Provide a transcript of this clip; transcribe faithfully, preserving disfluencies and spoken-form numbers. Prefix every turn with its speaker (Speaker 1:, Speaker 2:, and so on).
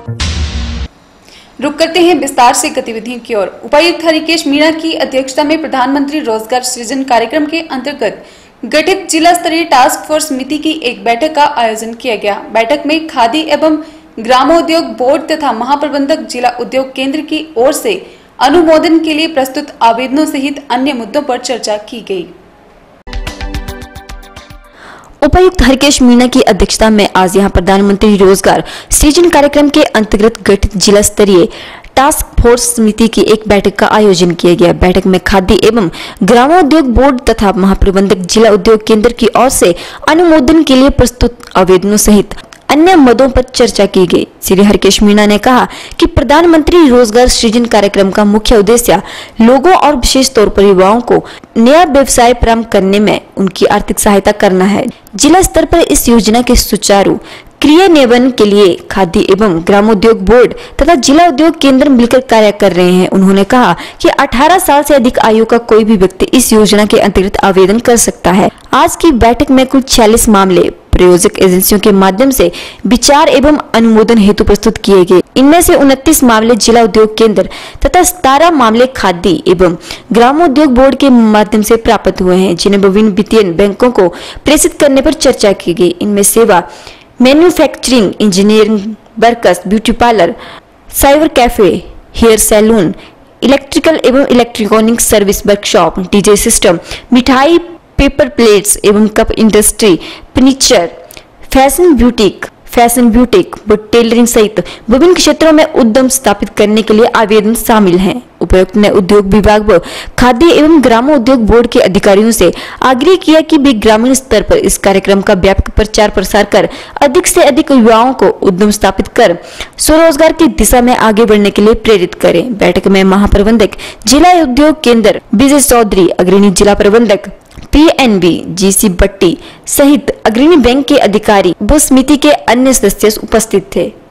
Speaker 1: रुक करते हैं विस्तार से गतिविधियों की ओर। उपायुक्त हरिकेश मीणा की अध्यक्षता में प्रधानमंत्री रोजगार सृजन कार्यक्रम के अंतर्गत गठित जिला स्तरीय टास्क फोर्स समिति की एक बैठक का आयोजन किया गया। बैठक में खादी एवं ग्रामोद्योग बोर्ड तथा महाप्रबंधक जिला उद्योग केंद्र की ओर से अनुमोदन के लिए प्रस्तुत आवेदनों सहित अन्य मुद्दों पर चर्चा की गई।
Speaker 2: उपायुक्त हरिकेश मीणा की अध्यक्षता में आज यहां प्रधानमंत्री रोजगार सृजन कार्यक्रम के अंतर्गत गठित जिला स्तरीय टास्क फोर्स समिति की एक बैठक का आयोजन किया गया। बैठक में खादी एवं ग्रामोद्योग बोर्ड तथा महाप्रबंधक जिला उद्योग केंद्र की ओर से अनुमोदन के लिए प्रस्तुत आवेदनों सहित अन्य मुद्दों पर चर्चा की गई। श्री हरिकेश मीणा ने कहा कि प्रधानमंत्री रोजगार सृजन कार्यक्रम का मुख्य उद्देश्य लोगों और विशेष तौर पर युवाओं को नया व्यवसाय प्रारंभ करने में उनकी आर्थिक सहायता करना है। जिला स्तर पर इस योजना के सुचारू क्रियान्वयन के लिए खादी एवं ग्रामोद्योग बोर्ड तथा जिला उद्योग केंद्र मिलकर कार्य कर रहे हैं। उन्होंने कहा कि अठारह साल से अधिक आयु का कोई भी व्यक्ति इस योजना के अंतर्गत आवेदन कर सकता है। आज की बैठक में कुल छियालीस मामले प्रायोजक एजेंसियों के माध्यम से विचार एवं अनुमोदन हेतु प्रस्तुत किए गए। इनमें से उनतीस मामले जिला उद्योग केंद्र तथा सत्रह मामले खादी एवं ग्रामोद्योग बोर्ड के माध्यम से प्राप्त हुए हैं, जिन्हें विभिन्न वित्तीय बैंकों को प्रेषित करने पर चर्चा की गई। इनमें सेवा, manufacturing, engineering workers, beauty parlour, cyber cafe, hair salon, electrical एवं electronic service workshop, DJ system, मिठाई, पेपर प्लेट्स एवं cup industry, furniture, fashion boutique fashion boutique tailoring सहित विभिन्न क्षेत्रों में उद्यम स्थापित करने के लिए आवेदन शामिल हैं। उपायुक्त ने उद्योग विभाग व खादी एवं ग्रामोद्योग बोर्ड के अधिकारियों से आग्रह किया कि वे ग्रामीण स्तर पर इस कार्यक्रम का व्यापक प्रचार प्रसार कर अधिक से अधिक युवाओं को उद्यम स्थापित कर स्वरोजगार की दिशा में आगे बढ़ने के लिए प्रेरित करें। बैठक में महाप्रबंधक जिला उद्योग केंद्र विजय चौधरी, अग्रणी जिला प्रबंधक पीएनबी जीसी भट्टी सहित अग्रणी बैंक के अधिकारी व समिति के अन्य सदस्य उपस्थित थे।